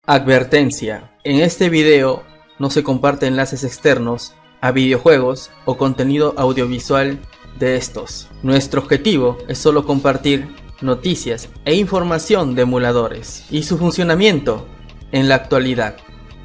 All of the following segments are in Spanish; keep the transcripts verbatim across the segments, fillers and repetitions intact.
Advertencia: en este video no se comparten enlaces externos a videojuegos o contenido audiovisual de estos. Nuestro objetivo es solo compartir noticias e información de emuladores y su funcionamiento en la actualidad.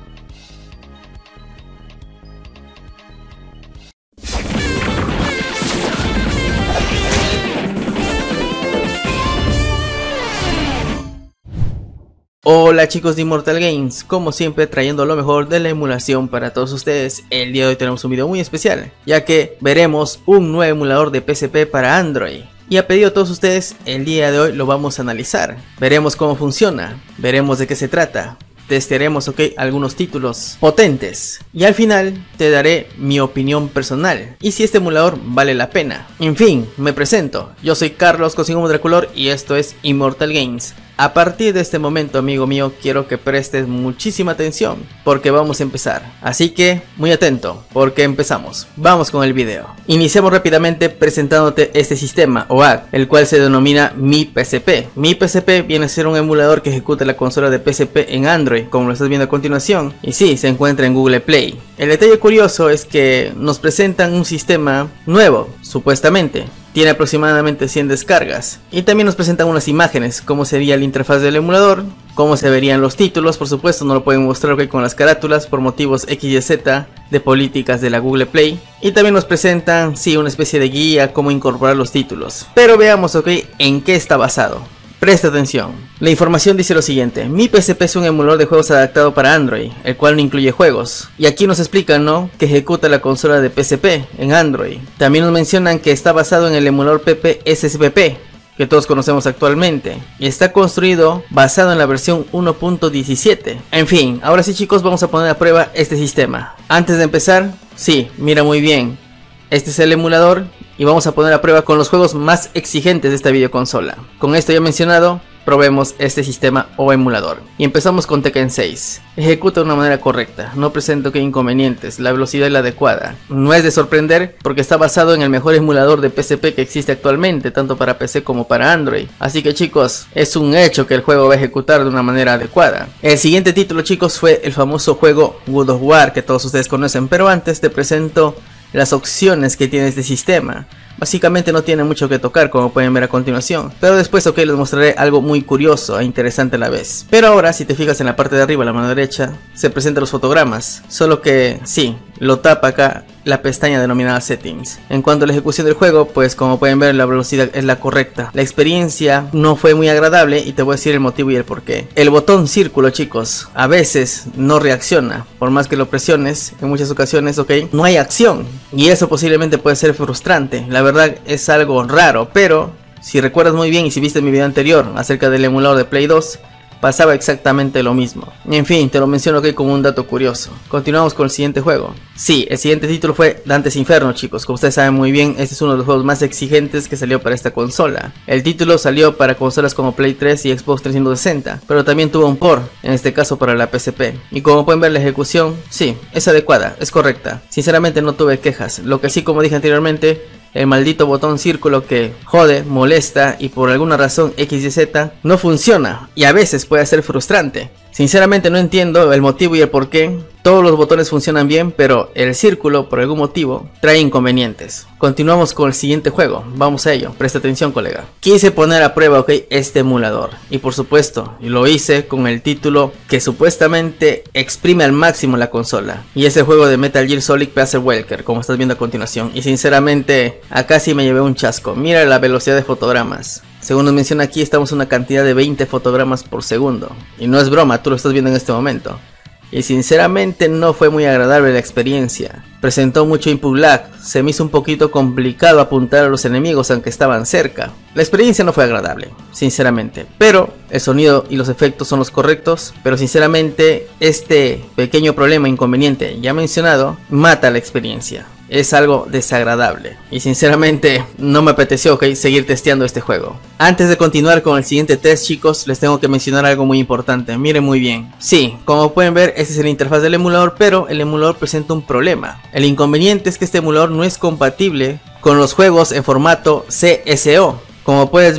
Hola chicos de Immortal Games, como siempre trayendo lo mejor de la emulación para todos ustedes. El día de hoy tenemos un video muy especial, ya que veremos un nuevo emulador de P S P para Android. Y a pedido de todos ustedes, el día de hoy lo vamos a analizar. Veremos cómo funciona, veremos de qué se trata, testearemos ok, algunos títulos potentes y al final te daré mi opinión personal y si este emulador vale la pena. En fin, me presento, yo soy Carlos Cosimo Draculor y esto es Immortal Games. A partir de este momento, amigo mío, quiero que prestes muchísima atención porque vamos a empezar. Así que, muy atento, porque empezamos. Vamos con el video. Iniciamos rápidamente presentándote este sistema o A C, el cual se denomina Mi P S P. Mi P S P viene a ser un emulador que ejecuta la consola de P S P en Android, como lo estás viendo a continuación. Y sí, se encuentra en Google Play. El detalle curioso es que nos presentan un sistema nuevo, supuestamente. Tiene aproximadamente cien descargas y también nos presentan unas imágenes, cómo sería la interfaz del emulador, cómo se verían los títulos. Por supuesto no lo pueden mostrar okay, con las carátulas por motivos X Y Z de políticas de la Google Play, y también nos presentan sí una especie de guía cómo incorporar los títulos. Pero veamos ok en qué está basado. Presta atención. La información dice lo siguiente: Mi P S P es un emulador de juegos adaptado para Android, el cual no incluye juegos. Y aquí nos explican, ¿no?, que ejecuta la consola de P S P en Android. También nos mencionan que está basado en el emulador P P S S P P, que todos conocemos actualmente, y está construido basado en la versión uno punto diecisiete. En fin, ahora sí chicos, vamos a poner a prueba este sistema. Antes de empezar, sí, mira muy bien, este es el emulador y vamos a poner a prueba con los juegos más exigentes de esta videoconsola. Con esto ya mencionado, probemos este sistema o emulador. Y empezamos con Tekken seis. Ejecuta de una manera correcta, no presenta que inconvenientes, la velocidad es la adecuada. No es de sorprender porque está basado en el mejor emulador de P S P que existe actualmente, tanto para P C como para Android. Así que chicos, es un hecho que el juego va a ejecutar de una manera adecuada. El siguiente título chicos fue el famoso juego God of War, que todos ustedes conocen, pero antes te presento las opciones que tiene este sistema. Básicamente no tiene mucho que tocar, como pueden ver a continuación, pero después ok les mostraré algo muy curioso e interesante a la vez. Pero ahora si te fijas en la parte de arriba, a la mano derecha, se presentan los fotogramas, solo que sí, lo tapa acá la pestaña denominada Settings. En cuanto a la ejecución del juego, pues como pueden ver la velocidad es la correcta. La experiencia no fue muy agradable y te voy a decir el motivo y el porqué. El botón círculo chicos, a veces no reacciona, por más que lo presiones, en muchas ocasiones ok, no hay acción. Y eso posiblemente puede ser frustrante, la verdad es algo raro, pero si recuerdas muy bien y si viste mi video anterior acerca del emulador de Play dos, pasaba exactamente lo mismo. En fin, te lo menciono aquí como un dato curioso. Continuamos con el siguiente juego. Sí, el siguiente título fue Dante's Inferno chicos. Como ustedes saben muy bien, este es uno de los juegos más exigentes que salió para esta consola. El título salió para consolas como Play tres y Xbox trescientos sesenta, pero también tuvo un port, en este caso para la P S P. Y como pueden ver la ejecución, sí, es adecuada, es correcta. Sinceramente no tuve quejas. Lo que sí, como dije anteriormente, el maldito botón círculo que jode, molesta y por alguna razón X Y Z no funciona y a veces puede ser frustrante. Sinceramente no entiendo el motivo y el por qué. Todos los botones funcionan bien, pero el círculo por algún motivo trae inconvenientes. Continuamos con el siguiente juego, vamos a ello, presta atención colega. Quise poner a prueba ok este emulador y por supuesto lo hice con el título que supuestamente exprime al máximo la consola, y es el juego de Metal Gear Solid Panzer Welker, como estás viendo a continuación. Y sinceramente acá sí me llevé un chasco. Mira la velocidad de fotogramas. Según nos menciona aquí, estamos en una cantidad de veinte fotogramas por segundo. Y no es broma, tú lo estás viendo en este momento. Y sinceramente no fue muy agradable la experiencia. Presentó mucho input lag, se me hizo un poquito complicado apuntar a los enemigos aunque estaban cerca. La experiencia no fue agradable, sinceramente. Pero el sonido y los efectos son los correctos. Pero sinceramente este pequeño problema inconveniente ya mencionado mata la experiencia. Es algo desagradable y sinceramente no me apeteció okay, seguir testeando este juego. Antes de continuar con el siguiente test chicos, les tengo que mencionar algo muy importante. Miren muy bien. Sí, como pueden ver, este es la interfaz del emulador, pero el emulador presenta un problema. El inconveniente es que este emulador no es compatible con los juegos en formato C S O. Como puedes ver,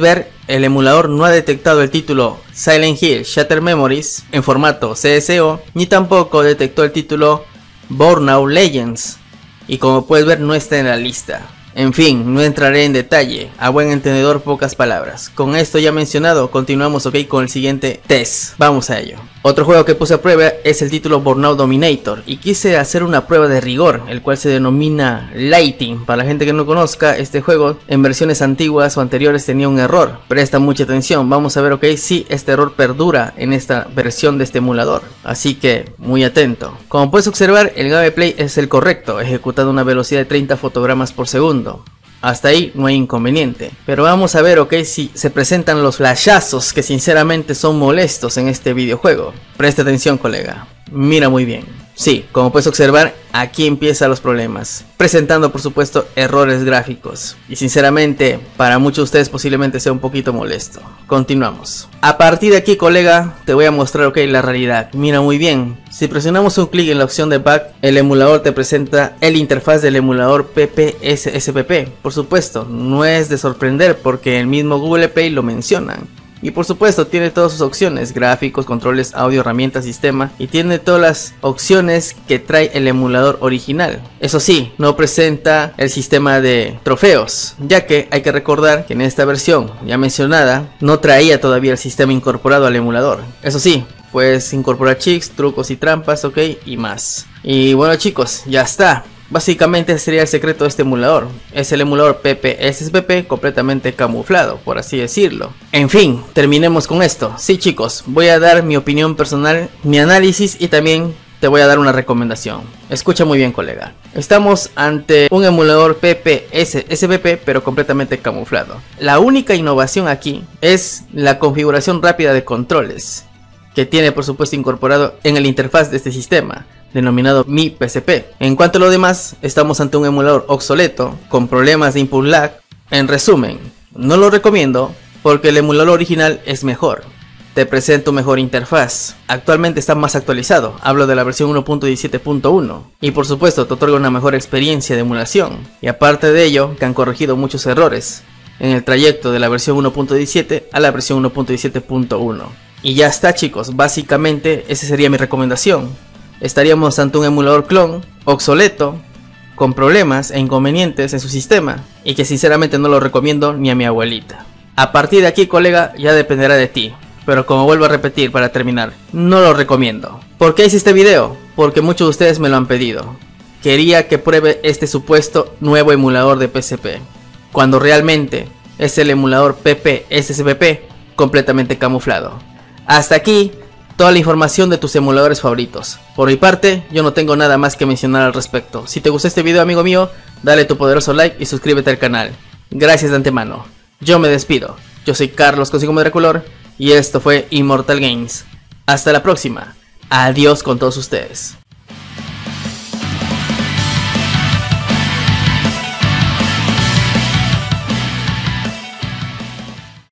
el emulador no ha detectado el título Silent Hill Shattered Memories en formato C S O, ni tampoco detectó el título Burnout Legends, y como puedes ver no está en la lista. En fin, no entraré en detalle, a buen entendedor pocas palabras. Con esto ya mencionado, continuamos ok con el siguiente test, vamos a ello. Otro juego que puse a prueba es el título Burnout Dominator, y quise hacer una prueba de rigor, el cual se denomina Lighting. Para la gente que no conozca, este juego en versiones antiguas o anteriores tenía un error. Presta mucha atención, vamos a ver ok si este error perdura en esta versión de este emulador, así que muy atento. Como puedes observar, el gameplay es el correcto, ejecutado a una velocidad de treinta fotogramas por segundo. Hasta ahí no hay inconveniente, pero vamos a ver ok si se presentan los flashazos que sinceramente son molestos en este videojuego. Presta atención, colega, mira muy bien. Sí, como puedes observar, aquí empiezan los problemas, presentando por supuesto errores gráficos, y sinceramente para muchos de ustedes posiblemente sea un poquito molesto. Continuamos. A partir de aquí, colega, te voy a mostrar ok la realidad. Mira muy bien, si presionamos un clic en la opción de Back, el emulador te presenta el interfaz del emulador P P S S P P. Por supuesto, no es de sorprender porque el mismo Google Play lo mencionan. Y por supuesto tiene todas sus opciones, gráficos, controles, audio, herramientas, sistema, y tiene todas las opciones que trae el emulador original. Eso sí, no presenta el sistema de trofeos, ya que hay que recordar que en esta versión ya mencionada no traía todavía el sistema incorporado al emulador. Eso sí, puedes incorporar cheats, trucos y trampas, ok, y más. Y bueno chicos, ya está. Básicamente sería el secreto de este emulador. Es el emulador P P S S P P completamente camuflado, por así decirlo. En fin, terminemos con esto. Sí chicos, voy a dar mi opinión personal, mi análisis y también te voy a dar una recomendación. Escucha muy bien, colega. Estamos ante un emulador P P S S P P pero completamente camuflado. La única innovación aquí es la configuración rápida de controles, que tiene por supuesto incorporado en el interfaz de este sistema, denominado Mi P S P. En cuanto a lo demás, estamos ante un emulador obsoleto, con problemas de input lag. En resumen, no lo recomiendo porque el emulador original es mejor. Te presento mejor interfaz, actualmente está más actualizado, hablo de la versión uno punto diecisiete punto uno, y por supuesto te otorga una mejor experiencia de emulación, y aparte de ello, que han corregido muchos errores en el trayecto de la versión uno punto diecisiete a la versión uno punto diecisiete punto uno. Y ya está chicos, básicamente esa sería mi recomendación. Estaríamos ante un emulador clon, obsoleto, con problemas e inconvenientes en su sistema, y que sinceramente no lo recomiendo ni a mi abuelita. A partir de aquí, colega, ya dependerá de ti, pero como vuelvo a repetir para terminar, no lo recomiendo. ¿Por qué hice este video? Porque muchos de ustedes me lo han pedido. Quería que pruebe este supuesto nuevo emulador de P S P, cuando realmente es el emulador P P S S P P completamente camuflado. Hasta aquí toda la información de tus emuladores favoritos. Por mi parte, yo no tengo nada más que mencionar al respecto. Si te gustó este video, amigo mío, dale tu poderoso like y suscríbete al canal. Gracias de antemano. Yo me despido. Yo soy Carlos Consigo Draculor y esto fue Immortal Games. Hasta la próxima. Adiós con todos ustedes.